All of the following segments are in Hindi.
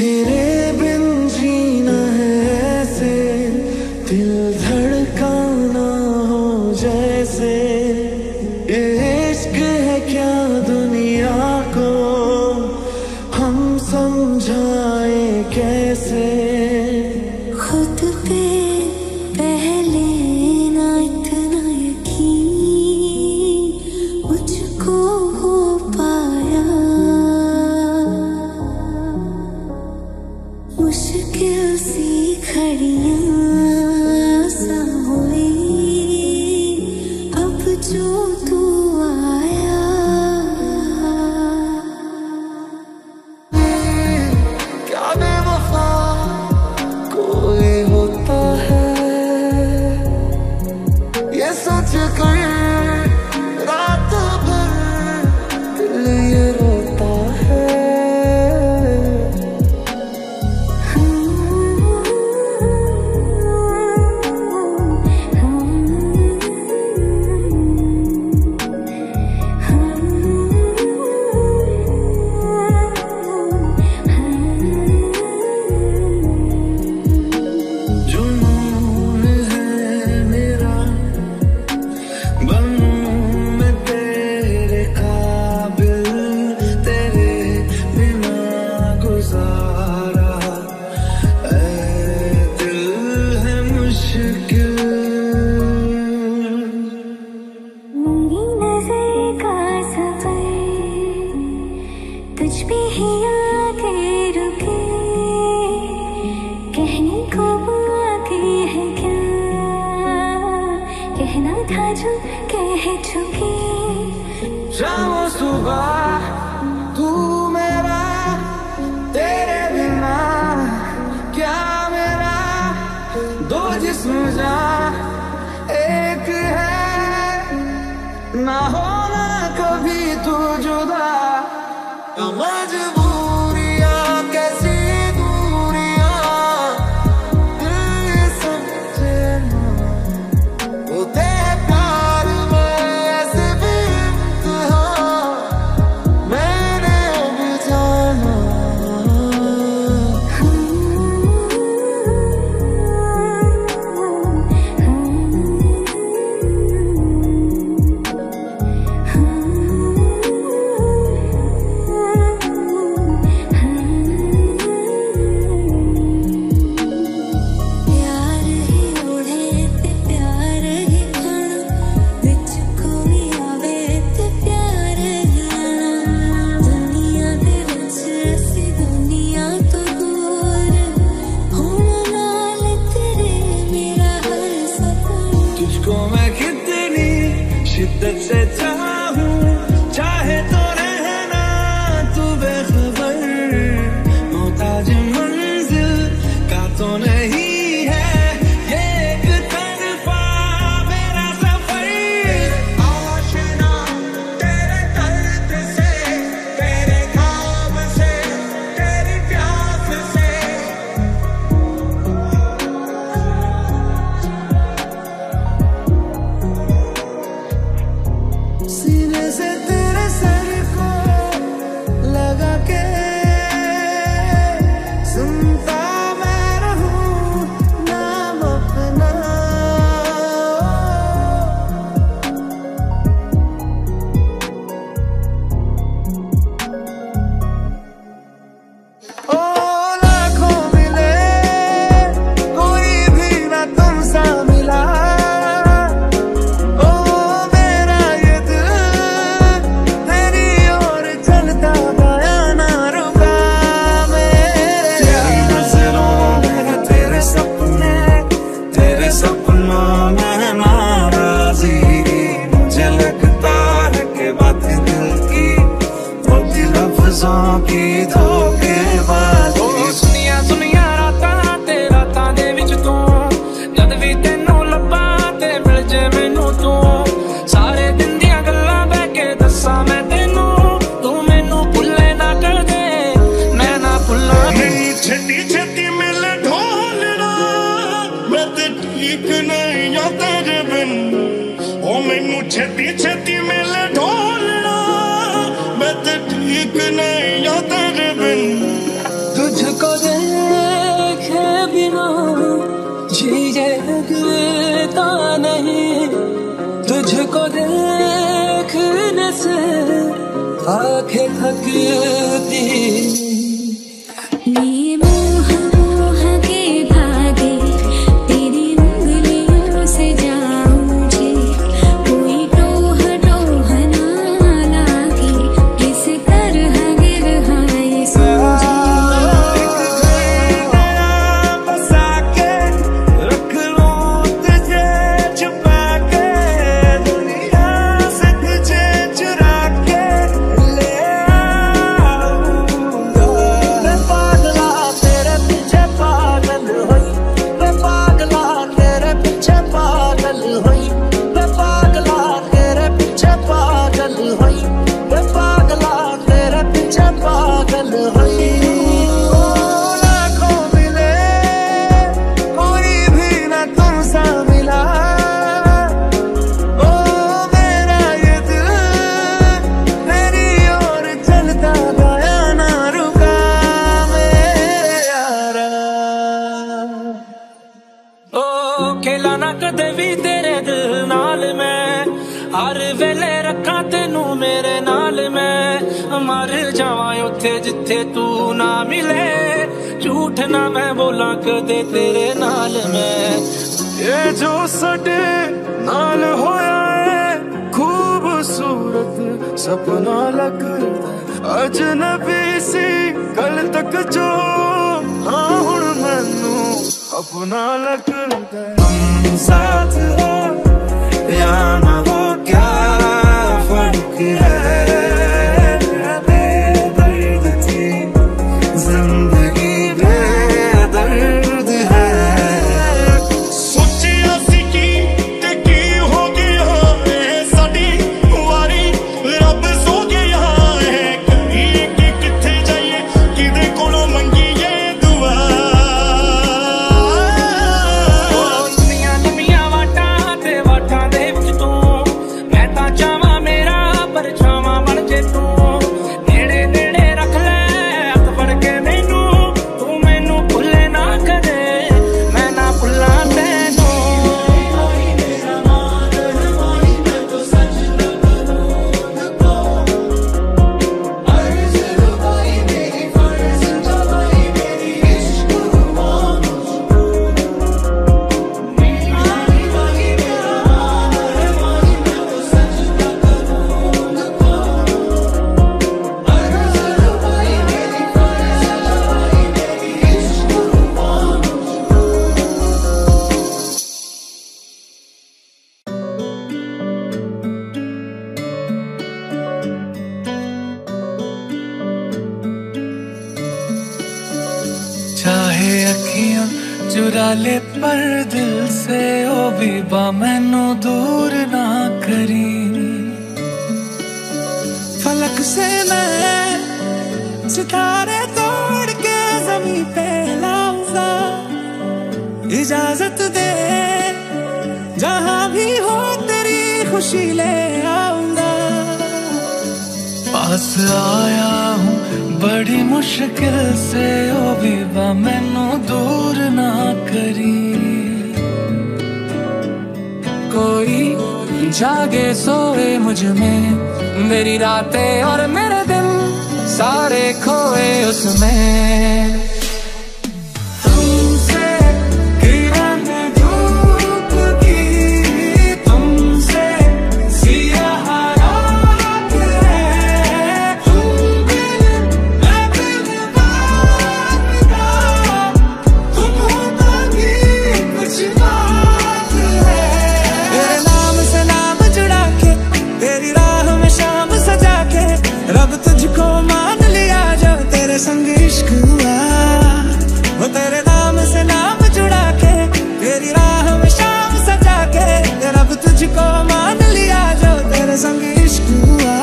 तेरे बिन जीना है ऐसे, दिल धड़काना हो जैसे। ये इश्क है क्या दुनिया को हम समझाए कैसे। खुद पे पहले ना इतना यकीन मुझको हो पाया। मुश्किल सी घड़ियां आसान हुई अब जो तू आया। क्या बेवफा कोई होता है, ये सोच कर रात भर दिल ये रोता है। जुनून है मेरा बनूं मैं तेरे काबिल, तेरे बिना गुजारा ऐ दिल है मुश्किल। मेरी नजर का सफर तुझ पे ही आके रुके, कहने को आगे है क्या, कहना था जो कह चुके। शाम सुबह तू मेरा, तेरे बिना क्या मेरा, दो जिस्म जा एक है, ना होना कभी तू जुदा। मजबूरियां कैसी दूरियां दिल ये समझे ना, होते हैं प्यार में ऐसे भी इम्तिहान, मैंने अब जाना। प्यार ही उड़े ते प्यार ही खाना, विच कोई आवे ते प्यार ही आना। दुनिया दे विच असी दुनिया तो दूर, होना नाल तेरे मेरा हर सपना। तुझको मैं कितनी शिद्दत से चाहूं, चाहे तो रहना तू बेखबर, मोहताज मंजिल का तो नहीं है ये एक तरफा मेरा सफर। आशिना तेरे दर्द से, तेरे ख्वाब से, तेरी प्यास से। सीने से तेरे सर को लगा के सुनता मैं रहूं नाम अपना। ओ लाखों मिले कोई भी ना तुम सा मिला, ओ मेरा ये दिल तेरी ओर चलता गया ना रुका। मेरे तेरी नजरों में तेरे सपने, तेरे सपनों में नाराजी, मुझे लगता है कि बातें दिल की होती लफ्जों की धोखेबाजी। सुनिया सुनिया रातां ते रातां दे विच तू, जद भी तैनू लब्भां ते मिल जे मैनू तू, सारे दिन दियां गल्लां बह के दस्सां मैं तैनू, तू मैनू भुल्ले ना कर दे मैं ना भुल्लां। छेती छेती मिल ढोलना मैं ते ठीक नहीं आ तेरे बिन, ओ मैनू छेती छेती मिल ढोलना मैं ते ठीक नहीं आ तेरे बिन। तन्हाई। लाखों मिले कोई भी ना तुमसा मिला। ओ मेरा ये दिल तेरी ओर चलता गया ना रुका मेरे यारा। ओ खेला ना कदे भी तेरे दिल नाल मैं, हर वेले रखा तेनू मेरे नाल मैं। मर जावा उथे जिथे तू ना मिले, झूठ ना मैं बोला कदे तेरे नाल मैं। ये जो साडे नाल होया है खूबसूरत सपना लगदा, अजनबी सी कल तक जो हाँ हुण मैनू अपना लगदा। हम साथ हो या ना हो क्या फर्क है, बेदर्द थी जिंदगी बेदर्द है। सोचिया सी की ते की हो गया है, साडी वारी रब सो गया है। कहीं कि किथे जाइए किदे कोलों मंगीए दुआ। लंबियां लंबियां वाटां ते वाटां दे विच तू, मैं तां चाहां मेरा परछावां बन जे तू। नेड़े नेड़े रख ले हत्थ फड़ के मैनू, तू मैनू भुल्ले ना करे मैं ना भुल्लां तैनू। चाहे अखियां चुरा ले पर दिल से ओ बीबा मैनू दूर ना करी। फलक से मैं सितारे तोड़ के जमीन पे लाऊंगा, इजाजत दे जहां भी हो तेरी खुशी ले आऊंगा। पास आया हूँ बड़ी मुश्किल से ओ बीबा मैनू दूर ना करी। कोई जागे सोए मुझ में, मेरी रातें और मेरे दिन सारे खोए उसमें। तुमसे किरण धूप की, तुमसे सियाह रात है, तुम बिन मैं बिन बात, तुम होता भी कुछ बात है। तेरे नाम से नाम जुड़ा के, तेरी राह में शाम सजा के, रब तुझको मान लिया जो तेरे संग इश्क हुआ। वो तेरे नाम से नाम जुड़ा के, तेरी राह में शाम सजा के, रब तुझको मान लिया जो तेरे संग इश्क हुआ।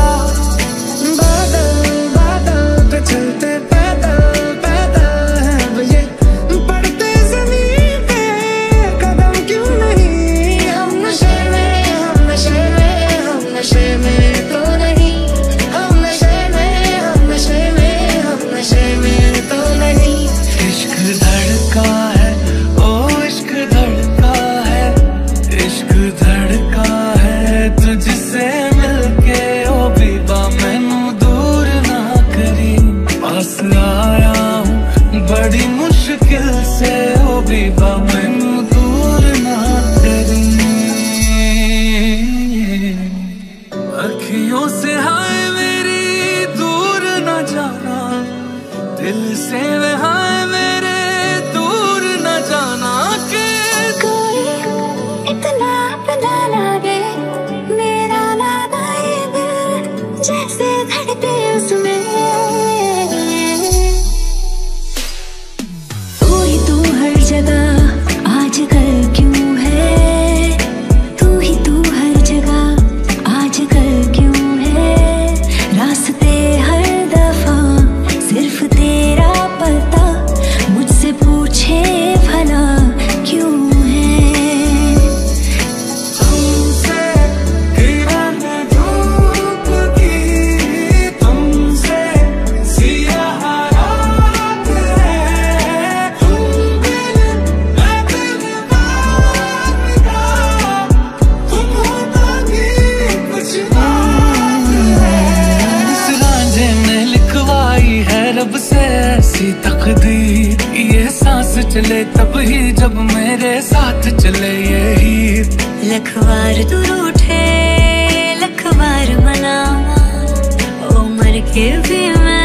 बादल बादल पे चलते पैदल पैदल हैं अब ये, पड़ते जमीन पे कदम क्यों नहीं। हम नशे में हम नशे में हम नशे में तो नहीं, हम नशे में हम नशे में हम नशे में तो नहीं। इश्क धड़का है ओ इश्क धड़का है, इश्क धड़का है तुझसे मिलके ओ बीबा मैनू दूर ना करी। पास आया हूँ बड़ी मुश्किल से ओ बीबा मैनू दूर ना करी। अखियों से हाय मेरी दूर न जाना, दिल से वे हाय मेरे दूर न जाना। के कोई इतना अपना लागे, मेरा नादा ये दिल जैसे धड़के उसमें। तू ही तू हर जगह आजकल क्यों है, तू ही तू हर जगह आजकल क्यों है। रास्ते हर दफा रब से ऐसी तकदीर, ये सांस चले तब ही जब मेरे साथ चले ये हीर। लखवार तू रूठे लखवार मनावा, ओ मर के भी मैं